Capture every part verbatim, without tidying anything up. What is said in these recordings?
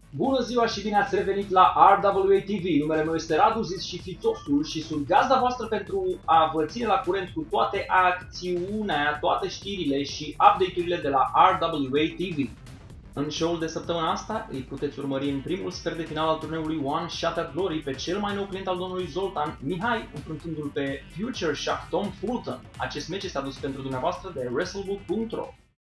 Bună ziua și bine ați revenit la R W A T V. Numele meu este Radu Zis și Fițosul și sunt gazda voastră pentru a vă ține la curent cu toate acțiunea, toate știrile și update-urile de la R W A T V. În show-ul de săptămâna asta îi puteți urmări în primul sfert de final al turneului One Shot at Glory pe cel mai nou client al domnului Zoltan, Mihai, înfruntându-l pe Future Shock Tom Fulton. Acest meci este adus pentru dumneavoastră de Wrestlebook punct ro.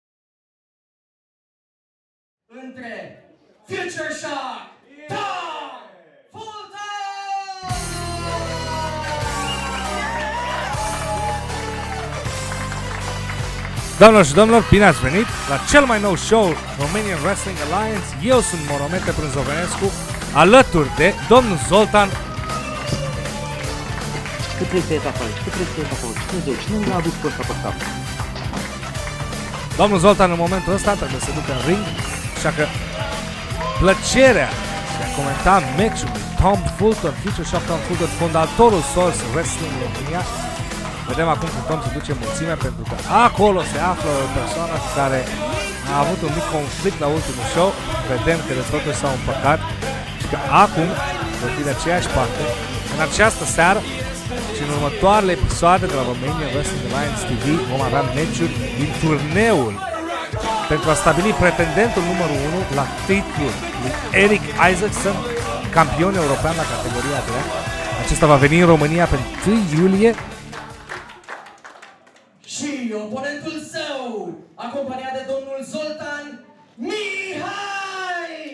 Între Future Shock Tom Fulton! Doamnelor și domnilor, bine ați venit la cel mai nou show Romanian Wrestling Alliance. Eu sunt Moromete Prânzovenescu, alături de domnul Zoltan. Cât trebuie să iei acolo? Cât trebuie să iei acolo? Cine zice? Cine nu l-a adus pe ăsta pe cap? Domnul Zoltan în momentul ăsta trebuie să ducă în ring, așa că plăcerea de a comenta meciul Tom Fulton, Future Shock Tom Fulton, fondatorul Source Wrestling România. Vedem acum cum Tom se duce în mulțime, pentru că acolo se află o persoană cu care a avut un mic conflict la ultimul show. Vedem că de totul s-au împăcat și că acum vor fi de aceeași parte. În această seară și în următoarele episoade de la Romanian Wrestling Alliance T V vom avea meciuri din turneul pentru a stabili pretendentul numărul unu la titlul lui Eric Isaacson, campion european la categoria a treia. Acesta va veni în România pe întâi iulie. Și oponentul său, acompaniat de domnul Zoltan Mihai!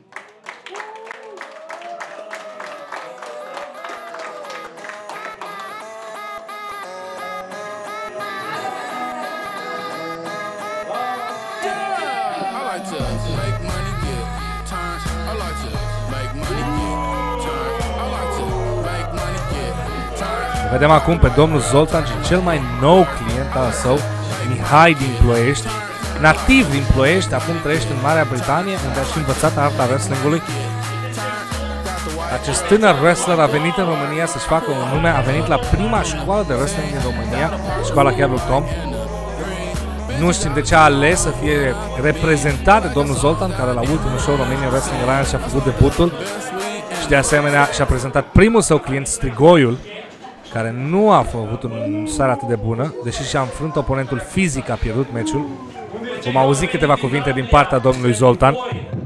Vedem acum pe domnul Zoltan și cel mai nou client al său, Mihai din Ploiești, nativ din Ploiești, acum trăiește în Marea Britanie, unde a și învățat arta wrestlingului. Acest tânăr wrestler a venit în România să-și facă un nume, a venit la prima școală de wrestling din România, școala chiar lui Tom. Nu știm de ce a ales să fie reprezentat de domnul Zoltan, care la ultimul show Romanian Wrestling Alliance și-a făcut debutul și de asemenea și-a prezentat primul său client, Strigoiul, care nu a făcut o seară atât de bună, deși și-a înfrunt oponentul fizic, a pierdut meciul. Vom auzi câteva cuvinte din partea domnului Zoltan.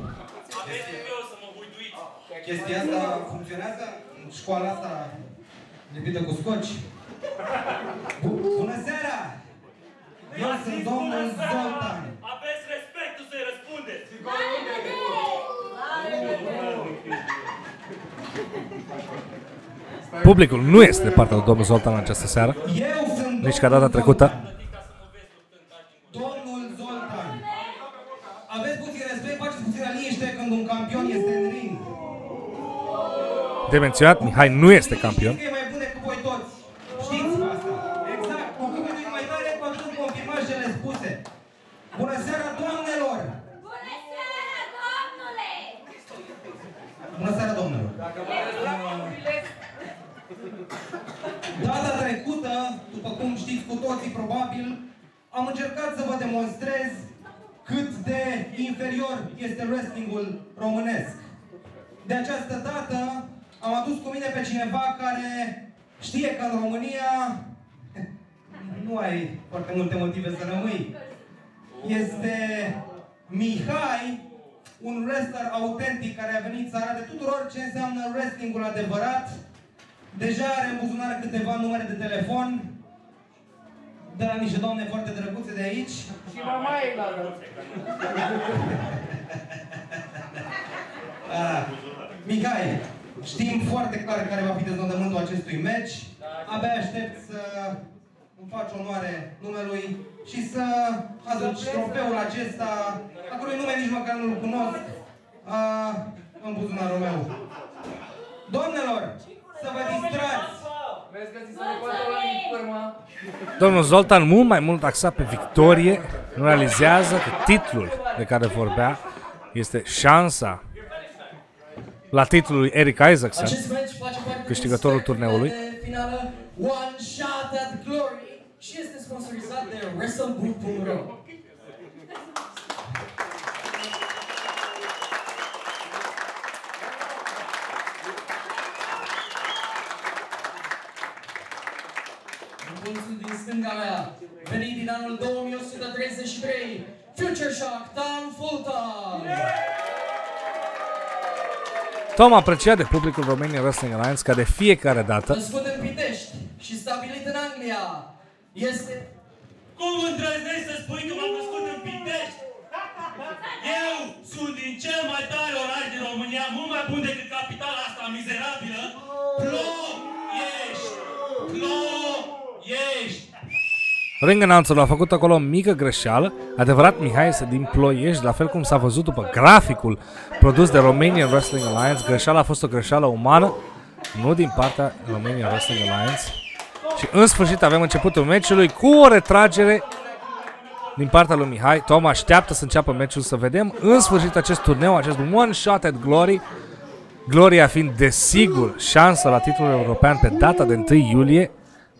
Chestia asta funcționează în școala asta lipită cu scoci. Bună seara! Eu sunt domnul Zoltan. Aveți respectul să-i răspundeți! Publicul nu este de partea lui domnul Zoltan în această seară, nici ca data trecută. Domnul Zoltan, aveți puțin respect, faceți puțină liniște când un campion este în ring. De menționat, Mihai nu este campion. Știți că e mai bun decât voi toți. Știți asta. Exact. Cu cât îi mai tare, cu atât îmi confirmați cele spuse. Bună seara, doamnelor! Bună seara, domnule! Bună seara, domnilor! Data trecută, după cum știți cu toții probabil, am încercat să vă demonstrez cât de inferior este wrestlingul românesc. De această dată am adus cu mine pe cineva care știe că în România nu ai foarte multe motive să rămâi. Este Mihai, un wrestler autentic care a venit să arate tuturor ce înseamnă wrestlingul adevărat. Deja are în buzunar câteva numere de telefon de la niște doamne foarte drăguțe de aici. Și mama e la Mihai, știm foarte clar care va fi deznodământul acestui meci. Abia aștept să îmi faci onoare numelui și să aduci trofeul acesta, a cărui nume nici măcar nu-l cunosc, uh, în buzunarul meu. Doamnelor, să vă distrați! Domnul Zoltan, mult mai mult axat pe victorie, nu realizează că titlul de care vorbea este șansa la titlul lui Eric Isaacson, câștigătorul turneului. One Shot at Glory și este sponsorizat de Wrestlebook punct ro. stânga mea, venit din anul două mii o sută treizeci și trei, Future Shock, Tom Fulton! Tom, apreciat de publicul Romanian Wrestling Alliance ca de fiecare dată. Născut în Pitești și stabilit în Anglia, este... Cum îndrăznești să spui că m-am născut în Pitești? Eu sunt din cel mai tare oraș din România, mult mai bun decât capitala asta mizerabilă. Ploiești! Ploiești! Ring announcerul a făcut acolo o mică greșeală. Adevărat, Mihai este din Ploiești, la fel cum s-a văzut după graficul produs de Romanian Wrestling Alliance. Greșeala a fost o greșeală umană, nu din partea Romanian Wrestling Alliance. Și în sfârșit avem începutul meciului cu o retragere din partea lui Mihai. Tom așteaptă să înceapă meciul, să vedem în sfârșit acest turneu, acest One Shot at Glory. Gloria fiind desigur șansă la titlul european pe data de întâi iulie.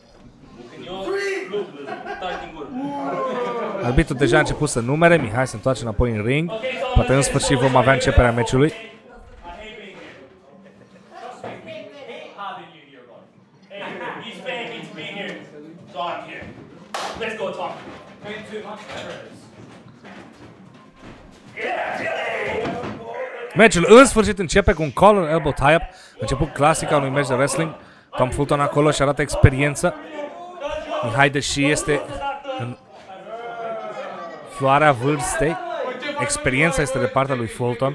Arbitrul deja a început să numere, Mihai se întoarce înapoi în ring. Poate în sfârșit vom avea începerea meciului. Meciul în sfârșit începe cu un collar elbow tie-up. Început clasic al unui meci de wrestling. Tom Fulton acolo și arată experiență. Mihai, deși este în floarea vârstei, experiența este de partea lui Fulton.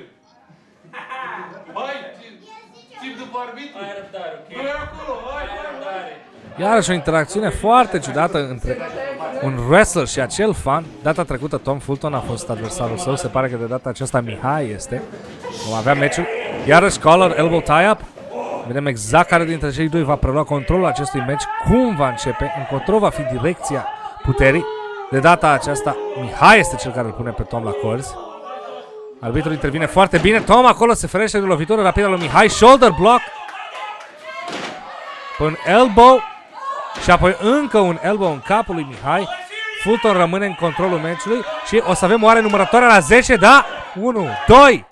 Iarăși o interacțiune foarte ciudată între un wrestler și acel fan. Data trecută Tom Fulton a fost adversarul său, se pare că de data aceasta Mihai este. Vom avea meciul. Iarăși collar elbow tie-up. Vedem exact care dintre cei doi va prelua controlul acestui meci, cum va începe, încotro va fi direcția puterii. De data aceasta Mihai este cel care îl pune pe Tom la corzi. Arbitrul intervine foarte bine. Tom acolo se ferește de lovitură rapidă lui Mihai. Shoulder block. Pe un elbow. Și apoi încă un elbow în capul lui Mihai. Fulton rămâne în controlul meciului. Și o să avem oare numărătoarea la zece? Da! unu, doi!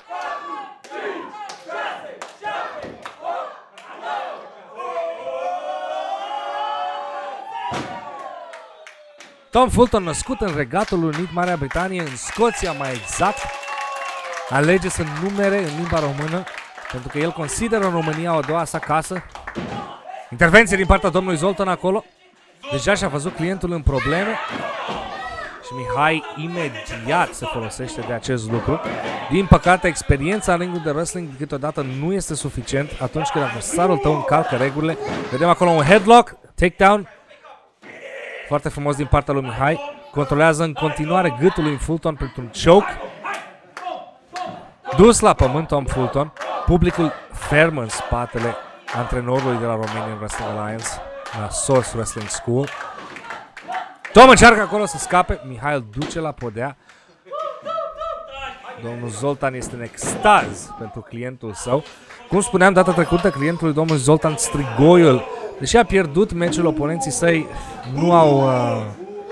Tom Fulton, născut în Regatul Unit, Marea Britanie, în Scoția mai exact, alege să numere în limba română, pentru că el consideră în România o doua sa casă. Intervenție din partea domnului Zoltan acolo. Deja și-a văzut clientul în probleme și Mihai imediat se folosește de acest lucru. Din păcate, experiența în ringul de wrestling câteodată nu este suficient atunci când adversarul tău încalcă regulile. Vedem acolo un headlock, takedown. Foarte frumos din partea lui Mihai. Controlează în continuare gâtul lui Fulton printr-un choke. Dus la pământ Tom Fulton. Publicul ferm în spatele antrenorului de la Romanian Wrestling Alliance, la Source Wrestling School. Tom încearcă acolo să scape. Mihai îl duce la podea. Domnul Zoltan este în extaz pentru clientul său. Cum spuneam data trecută, clientul lui domnul Zoltan, Strigoiul, deși a pierdut meciul, oponenții săi nu au uh,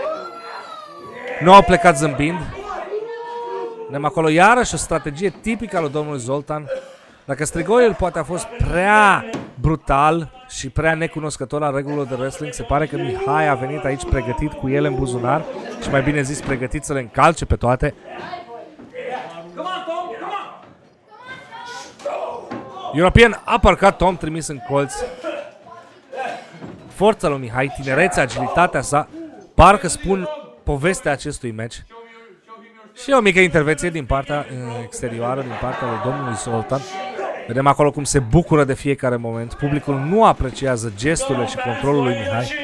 nu au plecat zâmbind. Vedem acolo iarăși o strategie tipică a lui domnului Zoltan. Dacă Strigoiul poate a fost prea brutal și prea necunoscător la regulile de wrestling, se pare că Mihai a venit aici pregătit cu ele în buzunar și mai bine zis pregătit să le încalce pe toate. European uppercut, Tom trimis în colț. Forța lui Mihai, tinerețea, agilitatea sa, parcă spun povestea acestui meci. Și o mică intervenție din partea exterioară, din partea lui domnului Zoltan. Vedem acolo cum se bucură de fiecare moment. Publicul nu apreciază gesturile și controlul lui Mihai.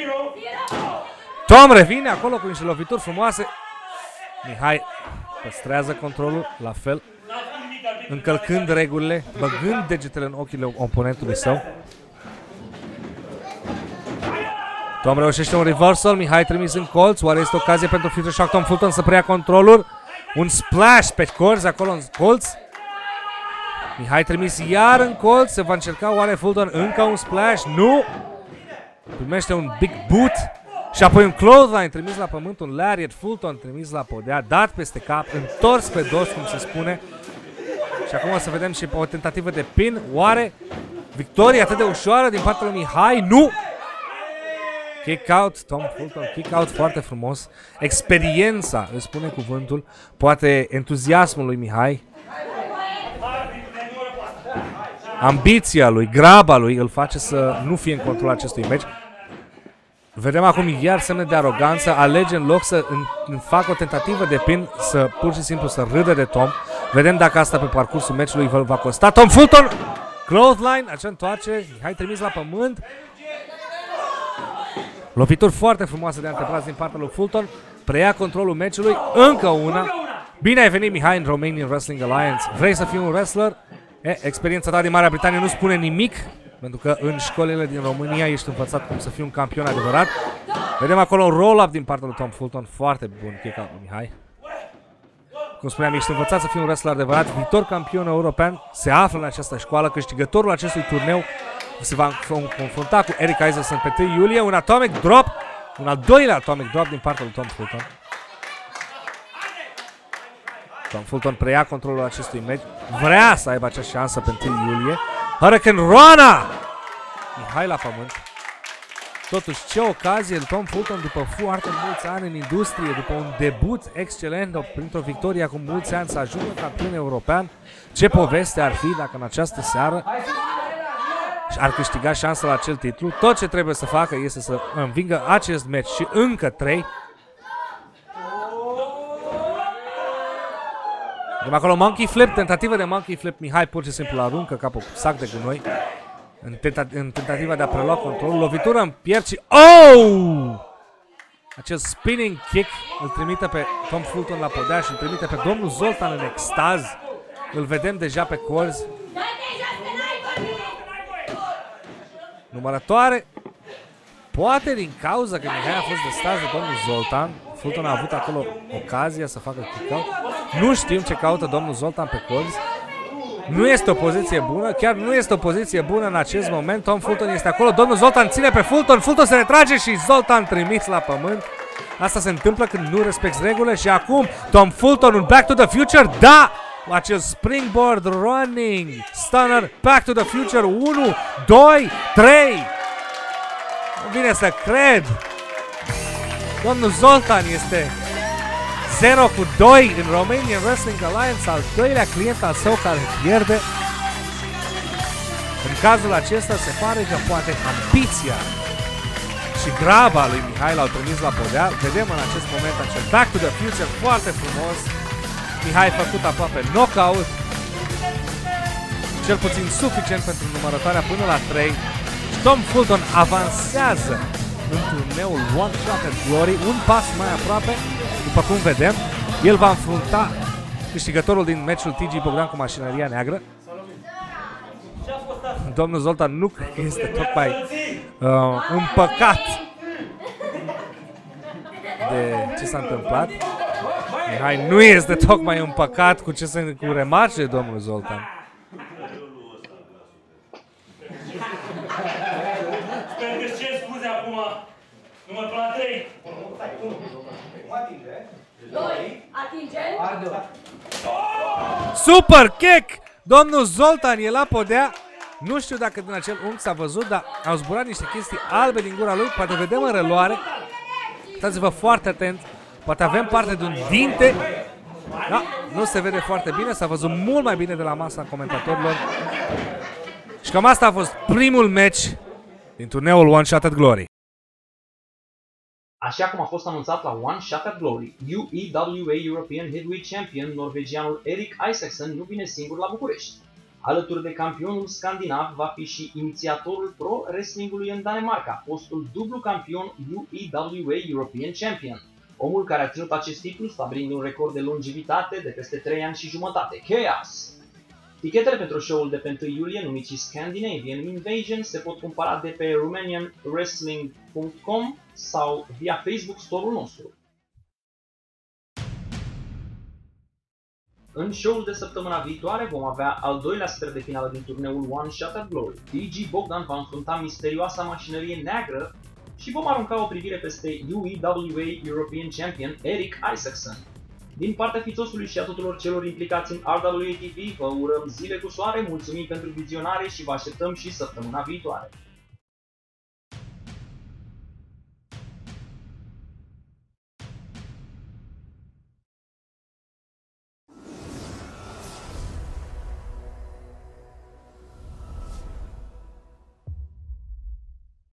Tom revine acolo cu niște lovituri frumoase. Mihai păstrează controlul, la fel, încălcând regulile, băgând degetele în ochile oponentului său. Tom reușește un reversal, Mihai trimis în colț. Oare este ocazie pentru Future Shock Tom Fulton să preia controlul? Un splash pe corzi acolo în colț. Mihai trimis iar în colț. Se va încerca oare Fulton încă un splash? Nu! Primește un big boot. Și apoi un clothesline trimis la pământ. Un lariat, Fulton trimis la podea. Dat peste cap, întors pe dos, cum se spune. Și acum o să vedem și o tentativă de pin. Oare victoria atât de ușoară din partea lui Mihai? Nu! Kick out, Tom Fulton, kick out foarte frumos. Experiența, îi spune cuvântul, poate entuziasmul lui Mihai. Ambiția lui, graba lui îl face să nu fie în control acestui meci. Vedem acum iar semne de aroganță, alege în loc să în, în facă o tentativă de pin, să pur și simplu să râdă de Tom. Vedem dacă asta pe parcursul meciului va costa. Tom Fulton, clothesline, acea întoarce, Mihai trimis la pământ. Lovituri foarte frumoase de antebraț din partea lui Fulton, preia controlul meciului, încă una. Bine ai venit, Mihai, în Romanian Wrestling Alliance. Vrei să fii un wrestler? E, experiența ta din Marea Britanie nu spune nimic, pentru că în școlile din România ești învățat cum să fii un campion adevărat. Vedem acolo un roll-up din partea lui Tom Fulton, foarte bun kick out, Mihai. Cum spuneam, ești învățat să fii un wrestler adevărat, viitor campion european, se află în această școală, câștigătorul acestui turneu se va confrunta cu Eric Isaacson pe întâi iulie, un atomic drop, un al doilea atomic drop din partea lui Tom Fulton. Tom Fulton preia controlul acestui meci, vrea să aibă acea șansă pe întâi iulie. Hurricane Rana! Mihai la pământ. Totuși, ce ocazie, Tom Fulton, după foarte mulți ani în industrie, după un debut excelent, printr-o victorie acum mulți ani, să ajungă campion european. Ce poveste ar fi dacă în această seară ar câștiga șansa la acel titlu. Tot ce trebuie să facă este să învingă acest meci și încă trei. Vedem acolo monkey flip, tentativă de monkey flip, Mihai pur și simplu aruncă capul cu sac de gunoi în, tenta în tentativa de a prelua controlul, lovitură în piept și oh! Acel spinning kick îl trimite pe Tom Fulton la podea și îl trimite pe domnul Zoltan în extaz. Îl vedem deja pe colț. Numărătoare. Poate din cauza că Mihai a fost de staz de domnul Zoltan, Fulton a avut acolo ocazia să facă kick-out. Nu știm ce caută domnul Zoltan pe colț. Nu este o poziție bună, chiar nu este o poziție bună în acest moment. Tom Fulton este acolo, domnul Zoltan ține pe Fulton, Fulton se retrage și Zoltan trimis la pământ. Asta se întâmplă când nu respecti regulile și acum Tom Fulton, un Back to the Future, da! Acel springboard running, stunner, Back to the Future, unu, doi, trei. Nu vine să cred. Domnul Zoltan este zero cu doi în Romanian Wrestling Alliance, al doilea client al său care pierde. În cazul acesta se pare că poate ambiția și graba lui Mihai l-au trimis la podea. Vedem în acest moment acel Back to the Future foarte frumos. Mihai făcut aproape knockout, cel puțin suficient pentru numărătoarea până la trei. Tom Fulton avansează în turneul One Shot at Glory, un pas mai aproape, după cum vedem. El va înfrunta câștigătorul din meciul T G Bogdan cu mașinăria neagră. Domnul Zoltan nu cred că este tocmai uh, împăcat de ce s-a întâmplat. Mihai nu este tocmai împăcat cu ce se cu remarce domnul Zoltan. Sper că-ți cer scuze acum. Numărul la trei. doi, atinge. Super kick! Domnul Zoltan e la podea. Nu știu dacă din acel unghi s-a văzut, dar au zburat niște chestii albe din gura lui. Poate vedem în reluare. Stați-vă foarte atent. Poate avem parte de un dinte. Da, nu se vede foarte bine. S-a văzut mult mai bine de la masa comentatorilor. Și cam asta a fost primul match din turneul One Shot at Glory. Așa cum a fost anunțat la One Shot at Glory, U E W A European Heavyweight Champion, norvegianul Eric Isaacson, nu vine singur la București. Alături de campionul scandinav va fi și inițiatorul pro wrestlingului în Danemarca, fostul dublu campion U E W A European Champion. Omul care a ținut acest titlu stabilind un record de longevitate de peste trei ani și jumătate. Chaos! Tichetele pentru show-ul de pe întâi iulie, numit și Scandinavian Invasion, se pot cumpăra de pe romanian wrestling punct com sau via Facebook store-ul nostru. În show-ul de săptămâna viitoare vom avea al doilea sfert de finală din turneul One Shot at Glory. T G Bogdan va înfrunta misterioasa mașinărie neagră și vom arunca o privire peste U E W A European Champion Eric Isaacson. Din partea fițosului și a tuturor celor implicați în R W A T V, vă urăm zile cu soare, mulțumim pentru vizionare și vă așteptăm și săptămâna viitoare.